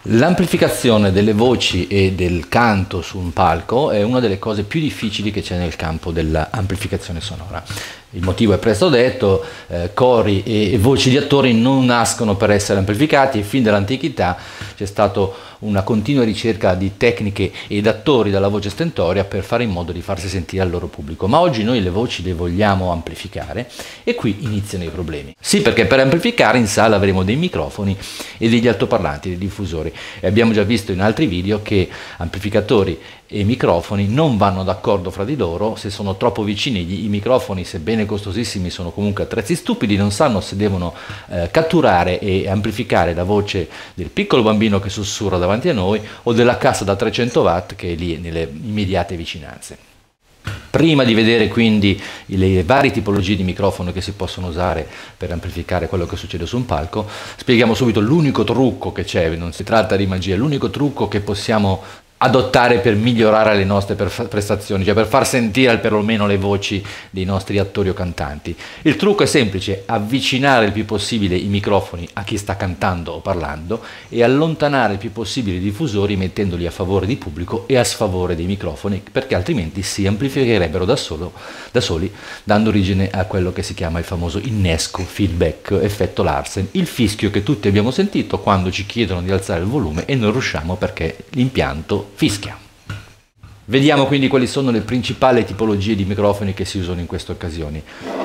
L'amplificazione delle voci e del canto su un palco è una delle cose più difficili che c'è nel campo dell'amplificazione sonora. Il motivo è presto detto, cori e voci di attori non nascono per essere amplificati e fin dall'antichità c'è stata una continua ricerca di tecniche ed attori dalla voce stentoria per fare in modo di farsi sentire al loro pubblico. Ma oggi noi le voci le vogliamo amplificare e qui iniziano i problemi. Sì, perché per amplificare in sala avremo dei microfoni e degli altoparlanti, dei diffusori. E abbiamo già visto in altri video che amplificatori e microfoni non vanno d'accordo fra di loro. Se sono troppo vicini, i microfoni, sebbene costosissimi, sono comunque attrezzi stupidi, non sanno se devono catturare e amplificare la voce del piccolo bambino che sussurra davanti a noi o della cassa da 300 watt che è lì nelle immediate vicinanze. Prima di vedere quindi le varie tipologie di microfono che si possono usare per amplificare quello che succede su un palco, spieghiamo subito l'unico trucco che c'è. Non si tratta di magia, l'unico trucco che possiamo adottare per migliorare le nostre prestazioni, cioè per far sentire perlomeno le voci dei nostri attori o cantanti. Il trucco è semplice: avvicinare il più possibile i microfoni a chi sta cantando o parlando e allontanare il più possibile i diffusori mettendoli a favore di pubblico e a sfavore dei microfoni, perché altrimenti si amplificherebbero da soli, dando origine a quello che si chiama il famoso innesco, feedback, effetto Larsen, il fischio che tutti abbiamo sentito quando ci chiedono di alzare il volume e non riusciamo perché l'impianto fischia. Vediamo quindi quali sono le principali tipologie di microfoni che si usano in queste occasioni.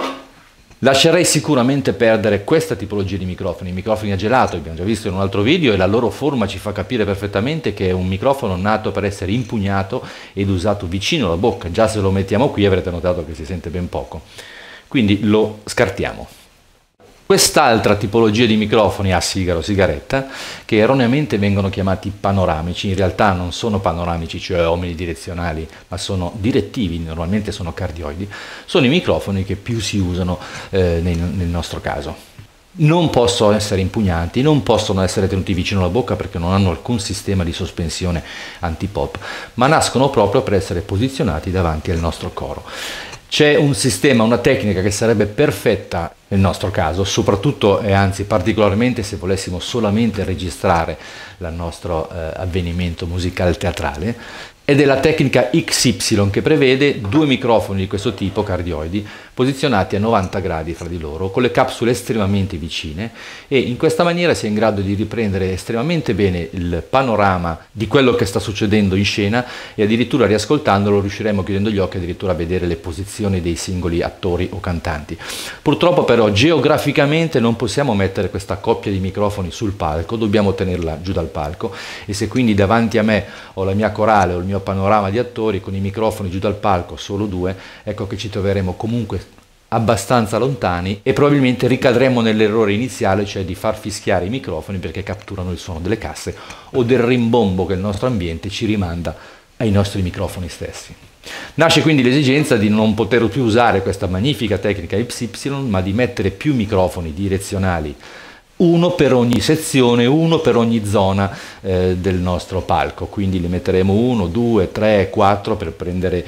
Lascerei sicuramente perdere questa tipologia di microfoni, i microfoni a gelato, abbiamo già visto in un altro video e la loro forma ci fa capire perfettamente che è un microfono nato per essere impugnato ed usato vicino alla bocca. Già se lo mettiamo qui avrete notato che si sente ben poco, quindi lo scartiamo. Quest'altra tipologia di microfoni a sigaro o sigaretta, che erroneamente vengono chiamati panoramici, in realtà non sono panoramici, cioè omnidirezionali, ma sono direttivi, normalmente sono cardioidi, sono i microfoni che più si usano nel nostro caso. Non possono essere impugnati, non possono essere tenuti vicino alla bocca perché non hanno alcun sistema di sospensione antipop, ma nascono proprio per essere posizionati davanti al nostro coro. C'è un sistema, una tecnica che sarebbe perfetta nel nostro caso, soprattutto e anzi particolarmente se volessimo solamente registrare il nostro avvenimento musicale teatrale, ed è la tecnica XY, che prevede due microfoni di questo tipo, cardioidi, posizionati a 90 gradi fra di loro, con le capsule estremamente vicine, e in questa maniera si è in grado di riprendere estremamente bene il panorama di quello che sta succedendo in scena e addirittura riascoltandolo riusciremo, chiudendo gli occhi, addirittura a vedere le posizioni dei singoli attori o cantanti. Purtroppo però geograficamente non possiamo mettere questa coppia di microfoni sul palco, dobbiamo tenerla giù dal palco, e se quindi davanti a me ho la mia corale o il mio panorama di attori con i microfoni giù dal palco, solo due, ecco che ci troveremo comunque abbastanza lontani e probabilmente ricadremo nell'errore iniziale, cioè di far fischiare i microfoni perché catturano il suono delle casse o del rimbombo che il nostro ambiente ci rimanda ai nostri microfoni stessi. Nasce quindi l'esigenza di non poter più usare questa magnifica tecnica YY, ma di mettere più microfoni direzionali, uno per ogni sezione, uno per ogni zona del nostro palco. Quindi li metteremo 1, 2, 3, 4 per prendere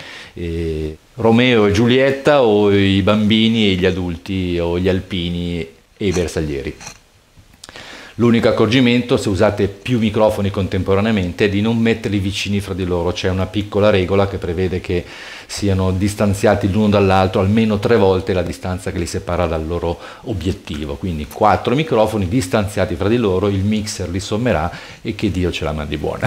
Romeo e Giulietta, o i bambini e gli adulti, o gli alpini e i bersaglieri. L'unico accorgimento, se usate più microfoni contemporaneamente, è di non metterli vicini fra di loro. C'è una piccola regola che prevede che siano distanziati l'uno dall'altro almeno 3 volte la distanza che li separa dal loro obiettivo. Quindi 4 microfoni distanziati fra di loro, il mixer li sommerà e che Dio ce la mandi buona.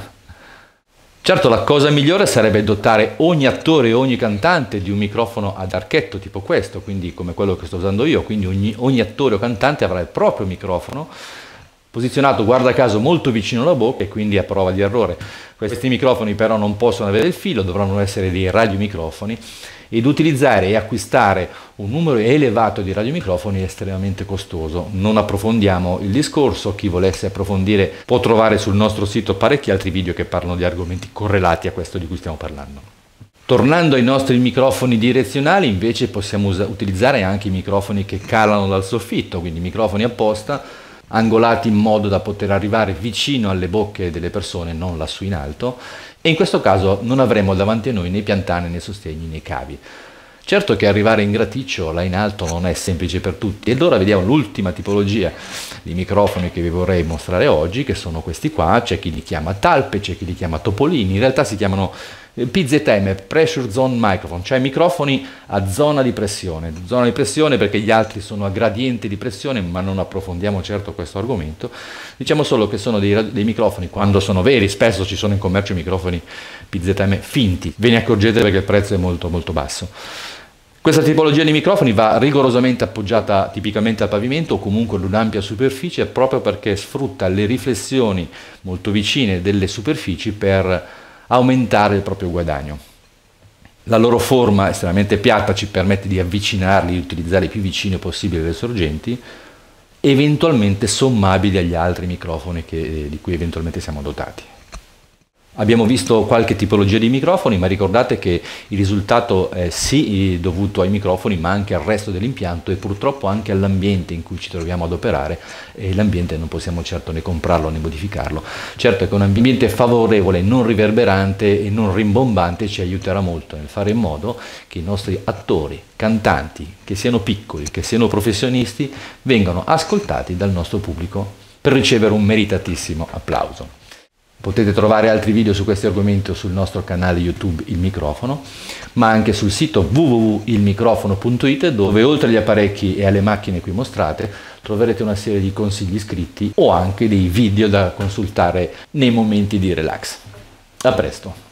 Certo, la cosa migliore sarebbe dotare ogni attore e ogni cantante di un microfono ad archetto tipo questo, quindi come quello che sto usando io, quindi ogni attore o cantante avrà il proprio microfono posizionato, guarda caso, molto vicino alla bocca, e quindi a prova di errore. Questi microfoni però non possono avere il filo, dovranno essere dei radiomicrofoni, ed utilizzare e acquistare un numero elevato di radiomicrofoni è estremamente costoso. Non approfondiamo il discorso, chi volesse approfondire può trovare sul nostro sito parecchi altri video che parlano di argomenti correlati a questo di cui stiamo parlando. Tornando ai nostri microfoni direzionali, invece possiamo utilizzare anche i microfoni che calano dal soffitto, quindi microfoni apposta, angolati in modo da poter arrivare vicino alle bocche delle persone, non lassù in alto, e in questo caso non avremo davanti a noi né piantane né sostegni né cavi. Certo che arrivare in graticcio là in alto non è semplice per tutti, ed ora vediamo l'ultima tipologia di microfoni che vi vorrei mostrare oggi, che sono questi qua. C'è chi li chiama talpe, c'è chi li chiama topolini, in realtà si chiamano PZM, Pressure Zone Microphone, cioè microfoni a zona di pressione perché gli altri sono a gradiente di pressione, ma non approfondiamo certo questo argomento. Diciamo solo che sono dei microfoni, quando sono veri, spesso ci sono in commercio microfoni PZM finti, ve ne accorgete perché il prezzo è molto molto basso. Questa tipologia di microfoni va rigorosamente appoggiata tipicamente al pavimento o comunque ad un'ampia superficie, proprio perché sfrutta le riflessioni molto vicine delle superfici per aumentare il proprio guadagno. La loro forma estremamente piatta ci permette di avvicinarli, di utilizzarli più vicino possibile alle sorgenti, eventualmente sommabili agli altri microfoni di cui eventualmente siamo dotati. Abbiamo visto qualche tipologia di microfoni, ma ricordate che il risultato è sì dovuto ai microfoni, ma anche al resto dell'impianto e purtroppo anche all'ambiente in cui ci troviamo ad operare, e l'ambiente non possiamo certo né comprarlo né modificarlo. Certo che un ambiente favorevole, non riverberante e non rimbombante ci aiuterà molto nel fare in modo che i nostri attori, cantanti, che siano piccoli, che siano professionisti, vengano ascoltati dal nostro pubblico per ricevere un meritatissimo applauso. Potete trovare altri video su questi argomenti sul nostro canale YouTube Il Microfono, ma anche sul sito www.ilmicrofono.it, dove oltre agli apparecchi e alle macchine qui mostrate troverete una serie di consigli scritti o anche dei video da consultare nei momenti di relax. A presto!